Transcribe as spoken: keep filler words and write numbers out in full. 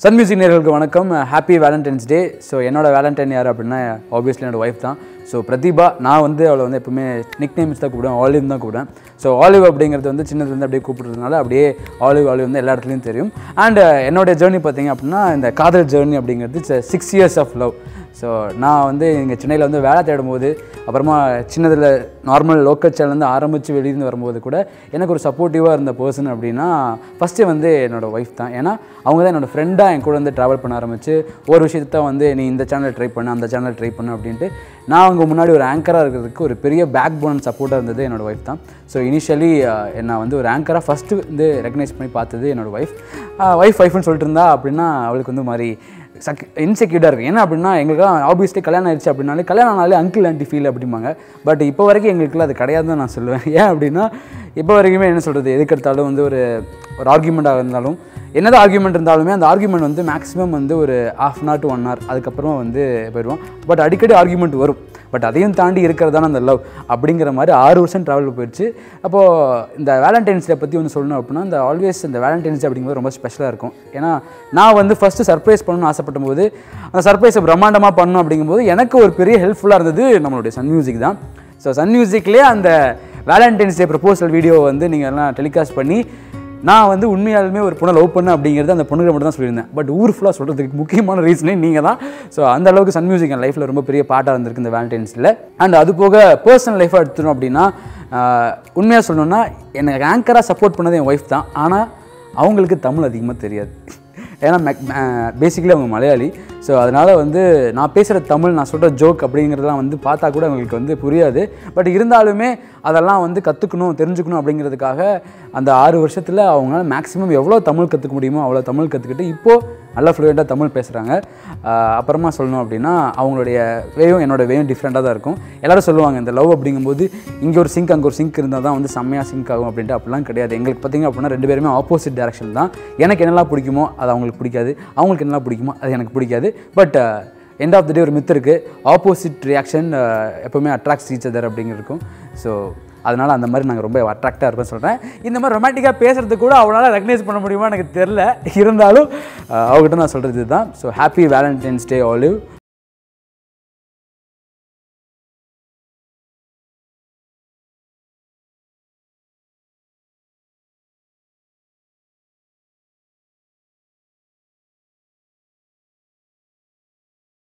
Sun music நேயர்களுக்கு வணக்கம். Happy valentine's day. So என்னோட வேலண்டைன் யார் அப்படின்னா ஆப்வியஸ்லி என்னோட ஒய்ஃப் தான். ஸோ பிரதீபா. நான் வந்து அவளை வந்து எப்பவுமே நிக் நேம்ஸ் தான் கூப்பிடுவேன், ஆலிவ் தான் கூப்பிடுவேன். ஸோ ஆலிவ் அப்படிங்கிறது வந்து சின்னதுலேருந்து அப்படியே கூப்பிடுறதுனால அப்படியே ஆலிவ் ஆலிவ் வந்து எல்லா இடத்துலையும் தெரியும். அண்ட் என்னோடய ஜேர்னி பார்த்தீங்க அப்படின்னா இந்த காதல் ஜேர்னி அப்படிங்கிறது six years of love. So நான் வந்து இங்கே சென்னையில் வந்து வேலை தேடும்போது, அப்புறமா சின்னதில் நார்மல் லோக்கல் சேனல்லேருந்து ஆரம்பித்து வெளியிருந்து வரும்போது கூட எனக்கு ஒரு சப்போர்ட்டிவாக இருந்த பர்சன் அப்படின்னா ஃபஸ்ட்டு வந்து என்னோடய ஒய்ஃப் தான். ஏன்னா அவங்க தான் என்னோடய ஃப்ரெண்டாக என் கூட வந்து ட்ராவல் பண்ண ஆரம்பித்து ஒரு விஷயத்த வந்து நீ இந்த சேனலில் ட்ரை பண்ணு, அந்த சேனலில் ட்ரை பண்ணு அப்படின்ட்டு நான் அவங்க முன்னாடி ஒரு ஆங்கராக இருக்கிறதுக்கு ஒரு பெரிய பேக் போன் சப்போர்ட்டாக இருந்தது என்னோடய ஒய்ஃப் தான். ஸோ இனிஷியலி நான் வந்து ஒரு ஆங்கராக ஃபஸ்ட்டு வந்து ரெகனைஸ் பண்ணி பார்த்தது என்னோடய ஒய்ஃப். ஒய்ஃப் ஒய்ஃப்னு சொல்லிட்டு இருந்தா அப்படின்னா அவளுக்கு வந்து மாதிரி சக் இன்செக்யூர்டாக இருக்குது. ஏன்னா அப்படின்னா எங்களுக்குலாம் ஆப்வியஸ்லி கல்யாணம் ஆயிடுச்சு அப்படின்னாலே கல்யாணம் ஆனாலே அங்கிள் ஆண்டி ஃபீல் அப்படிம்பாங்க. பட் இப்போ வரைக்கும் எங்களுக்குலாம் அது கிடையாது தான் நான் சொல்லுவேன். ஏன் அப்படின்னா இப்போ வரைக்குமே என்ன சொல்கிறது, எதுக்கு எடுத்தாலும் வந்து ஒரு ஒரு ஆர்கியூமெண்ட்டாக இருந்தாலும் என்னதான் ஆர்கியூமெண்ட் இருந்தாலுமே அந்த ஆர்கியூமெண்ட் வந்து மேக்ஸிமம் வந்து ஒரு half an hour to one hour அதுக்கப்புறமா வந்து போயிடுவோம். பட் அடிக்கடி ஆர்கியூமெண்ட் வரும். பட் அதையும் தாண்டி இருக்கிறதான அந்த லவ் அப்படிங்கிற மாதிரி ஆறு வருஷம் ட்ராவல் போயிடுச்சு. அப்போது இந்த வேலண்டைன்ஸ் டே பற்றி ஒன்று சொல்லணும் அப்படின்னா இந்த ஆல்வேஸ் இந்த வேலண்டைன்ஸ் டே அப்படிங்கிறது ரொம்ப ஸ்பெஷலாக இருக்கும். ஏன்னா நான் வந்து ஃபஸ்ட்டு சர்ப்ரைஸ் பண்ணணும்னு ஆசைப்பட்ட போது அந்த சர்ப்ரைஸை பிரம்மாண்டமாக பண்ணணும் அப்படிங்கும்போது எனக்கு ஒரு பெரிய ஹெல்ப்ஃபுல்லாக இருந்தது நம்மளுடைய சன் மியூசிக் தான். ஸோ சன் மியூசிக்லேயே அந்த வேலண்டைன்ஸ் டே ப்ரப்போசல் வீடியோ வந்து நீங்கள் எல்லாம் டெலிகாஸ்ட் பண்ணி நான் வந்து உண்மையாலுமே ஒரு பொண்ணை லவ் பண்ணேன் அப்படிங்கிறது அந்த பொண்ணுக்கு மட்டும் தான் சொல்லியிருந்தேன். பட் ஊர் ஃபுல்லாக சொல்கிறதுக்கு முக்கியமான ரீசனே நீங்கள் தான். ஸோ அந்த அளவுக்கு சன் மியூசிக் என் லைஃப்பில் ரொம்ப பெரிய பார்ட்டாக இருந்திருக்கு இந்த வேலண்டைன்ஸில். அண்ட் அது போக பர்சனல் லைஃபாக எடுத்துட்டோம் அப்படின்னா உண்மையாக சொல்லணும்னா எனக்கு ஆங்கராக சப்போர்ட் பண்ணது என் ஒய்ஃப் தான். ஆனால் அவங்களுக்கு தமிழ் அதிகமாக தெரியாது. ஏன்னா பேசிக்கலி அவங்க மலையாளி. ஸோ அதனால் வந்து நான் பேசுகிற தமிழ், நான் சொல்கிற ஜோக் அப்படிங்கிறதெல்லாம் வந்து பார்த்தா கூட அவங்களுக்கு வந்து புரியாது. பட் இருந்தாலுமே அதெல்லாம் வந்து கற்றுக்கணும், தெரிஞ்சுக்கணும் அப்படிங்கிறதுக்காக அந்த ஆறு வருஷத்தில் அவங்களால மேக்ஸிமம் எவ்வளோ தமிழ் கற்றுக்க முடியுமோ அவ்வளோ தமிழ் கற்றுக்கிட்டு இப்போது நல்லா ஃப்ளூயண்ட்டாக தமிழ் பேசுகிறாங்க. அப்புறமா சொல்லணும் அப்படின்னா அவங்களுடைய வேயும் என்னோடய வேயும் டிஃப்ரெண்ட்டாக தான் இருக்கும். எல்லோரும் சொல்லுவாங்க இந்த லவ் அப்படிங்கும்போது இங்கே ஒரு சிங்க் அங்கே ஒரு சிங்க் இருந்தால் தான் வந்து செம்மையாக சிங்க் ஆகும் அப்படின்ட்டு. அப்படிலாம் கிடையாது. எங்களுக்கு பார்த்திங்க அப்படின்னா ரெண்டு பேருமே ஆப்போசிட் டேரக்ஷன் தான். எனக்கு என்னெல்லாம் பிடிக்குமோ அது அவங்களுக்கு பிடிக்காது, அவங்களுக்கு என்னெல்லாம் பிடிக்குமோ அது எனக்கு பிடிக்காது. But end of the day ஒரு மித்து இருக்குது, ஆப்போசிட் ரியாக்ஷன் எப்போவுமே அட்ராக்ட்ஸ் ஈச் அதர் அப்படிங்கிறதுக்கும். ஸோ அதனால் அந்த மாதிரி நாங்கள் ரொம்ப அட்ராக்டாக இருப்பேன்னு சொல்கிறேன். இந்த மாதிரி ரொமான்டிக்காக பேசுகிறது கூட அவனால் ரெகனைஸ் பண்ண முடியுமா எனக்கு தெரில. இருந்தாலும் அவங்ககிட்ட நான் சொல்கிறது இதுதான். So happy valentine's day olive.